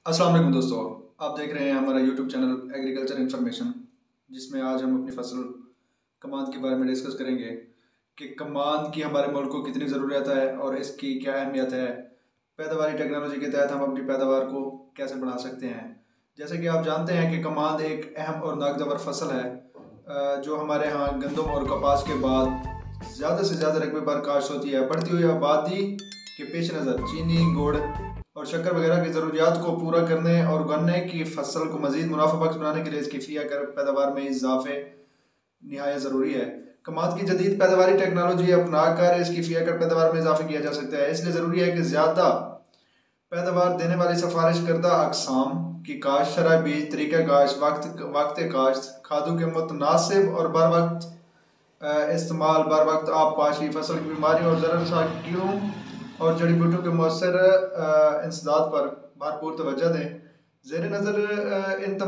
अस्सलाम वालेकुम दोस्तों, आप देख रहे हैं हमारा यूट्यूब चैनल एग्रीकल्चर इन्फॉर्मेशन, जिसमें आज हम अपनी फसल कमांद के बारे में डिस्कस करेंगे कि कमांद की हमारे मुल्क को कितनी ज़रूरत है और इसकी क्या अहमियत है। पैदावारी टेक्नोलॉजी के तहत हम अपनी पैदावार को कैसे बढ़ा सकते हैं। जैसे कि आप जानते हैं कि कमांद एक अहम और नागज़बर फसल है जो हमारे यहाँ गंदम और कपास के बाद ज़्यादा से ज़्यादा रकबे पर काश्त होती है। बढ़ती हुई आबादी के पेश नज़र चीनी, गुड़ और शक्कर वगैरह की ज़रूरियात को पूरा करने और गन्ने की फसल को मज़ीद मुनाफाबख्श बनाने के लिए इसकी फ़िया कर पैदावार में इजाफे निहायत ज़रूरी है। कमांद की जदीद पैदावारी टेक्नोलॉजी अपना कर इसकी फ़िया कर पैदावार में इजाफा किया जा सकता है। इसलिए ज़रूरी है कि ज़्यादा पैदावार देने वाली सिफारिश करदा अक़साम की काश्त, शरह बीज, तरीक़ा काश्त, वक्त काश्त, खादों के मुतनासिब और बर वक्त इस्तेमाल, बर वक्त आब पाशी, फसल की बीमारी और ज़रर साकियों और जड़ी बूटियों के मौसर इंसदाद पर भरपूर तवज्जो दें। ज़ेर नज़र इन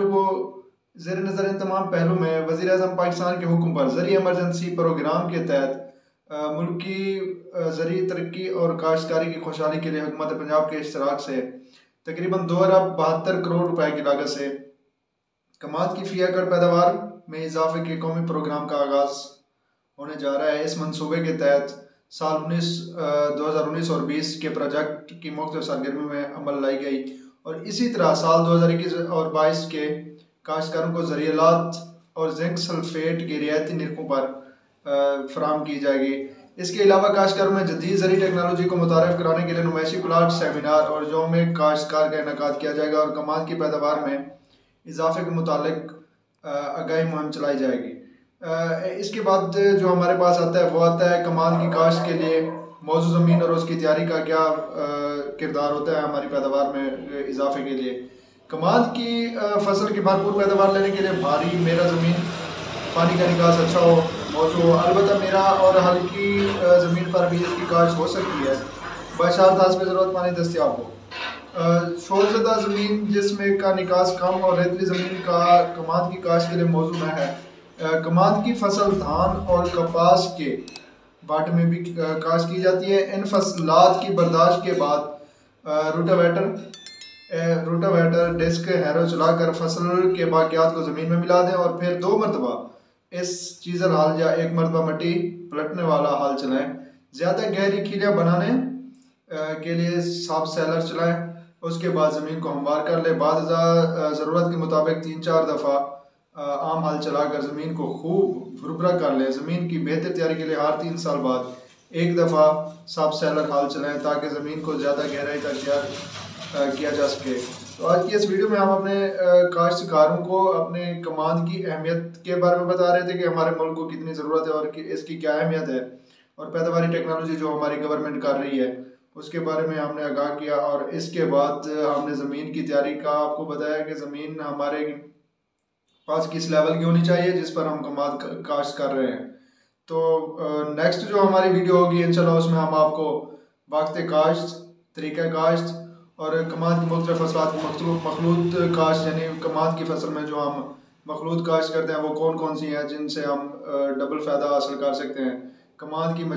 तमाम पहलू में वज़ीर-ए-आज़म पाकिस्तान के हुक्म पर ज़रिए इमरजेंसी प्रोग्राम के तहत मुल्की ज़रिए तरक्की और काश्तकारी की खुशहाली के लिए हुकूमत पंजाब के इश्तराक से तकरीबन 2 अरब 72 करोड़ रुपए की लागत से कमांद की फ़िया कर पैदावार में इजाफे के कौमी प्रोग्राम का आगाज़ होने जा रहा है। इस मनसूबे के तहत साल 2019 और 20 के प्रोजेक्ट की मुख्तलिफ सरगर्मी में अमल लाई गई और इसी तरह साल 2021 और 22 के काश्तकारों को ज़रियात और जिंक सल्फेट की रियायती निरखों पर फराहम की जाएगी। इसके अलावा काश्तकारों में जदीद ज़रिए टेक्नोलॉजी को मुतारफ़ कराने के लिए नुमाइशी प्लाट, सेमिनार और यौम काश्तकार का इनेकाद किया जाएगा और कमांद की पैदावार में इजाफे के मुतालिक आगाही मुहिम चलाई जाएगी। इसके बाद जो हमारे पास आता है वो आता है कमांद की काश्त के लिए मौजूद ज़मीन और उसकी तैयारी का क्या किरदार होता है हमारी पैदावार में इजाफे के लिए। कमांद की फसल की भरपूर पैदावार लेने के लिए भारी मेरा ज़मीन, पानी का निकास अच्छा हो, मौजूद हो। अलबत्ता मेरा और हल्की ज़मीन पर भी इसकी काश्त हो सकती है, बशर्ते में ज़रूरत पानी दस्तियाब हो। शोरज़दा ज़मीन जिसमें का निकास कम और रेतली ज़मीन का कमांद की काश्त के लिए मौजूद न है। कमांद की फसल धान और कपास के बाट में भी काश्त की जाती है। इन फसलात की बर्दाश्त के बाद रोटावेटर डिस्क हैरो चलाकर फसल के बाकियात को ज़मीन में मिला दें और फिर 2 मरतबा इस चीज़र हाल या 1 मरतबा मिट्टी पलटने वाला हाल चलाएं। ज़्यादा गहरी खीलियाँ बनाने के लिए साफ सेलर चलाएं। उसके बाद ज़मीन को हमवार कर ले। बाद ज़रूरत के मुताबिक 3-4 दफ़ा आम हल चलाकर ज़मीन को खूब भुरभुरा कर लें। ज़मीन की बेहतर तैयारी के लिए हर 3 साल बाद 1 दफ़ा सब सेलर हाल चलाएं ताकि ज़मीन को ज़्यादा गहराई तक तैयार किया जा सके। तो आज की इस वीडियो में हम अपने काश्तकारों को अपने कमांद की अहमियत के बारे में बता रहे थे कि हमारे मुल्क को कितनी ज़रूरत है और इसकी क्या अहमियत है, और पैदावारी टेक्नोलॉजी जो हमारी गवर्नमेंट कर रही है उसके बारे में हमने आगाह किया। और इसके बाद हमने ज़मीन की तैयारी का आपको बताया कि ज़मीन हमारे पास किस लेवल की होनी चाहिए जिस पर हम कमांद काश्त कर रहे हैं। तो नेक्स्ट जो हमारी वीडियो होगी इंशाल्लाह उसमें हम आपको वक्त काश्त, तरीक़ा काश्त और कमांद की मुख्तलिफ फसलात की मखलूत काश्त, यानी कमांद की फसल में जो हम मखलूत काश्त करते हैं वो कौन कौन सी हैं जिनसे हम डबल फ़ायदा हासिल कर सकते हैं। कमांद की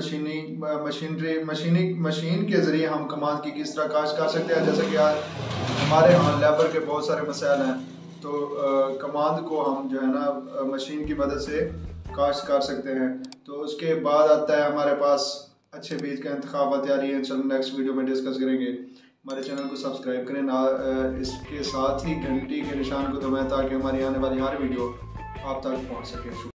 मशीन के ज़रिए हम कमांद की किस तरह काश्त कर सकते हैं। जैसे कि आज हमारे यहाँ लेबर के बहुत सारे मसाइल हैं, तो कमांद को हम जो है ना मशीन की मदद से काश्त कर सकते हैं। तो उसके बाद आता है हमारे पास अच्छे बीज का इंतखाब व तैयारी है। चलो नेक्स्ट वीडियो में डिस्कस करेंगे। हमारे चैनल को सब्सक्राइब करें, इसके साथ ही घंटी के निशान को दबाएं ताकि हमारी आने वाली हर वीडियो आप तक पहुंच सके।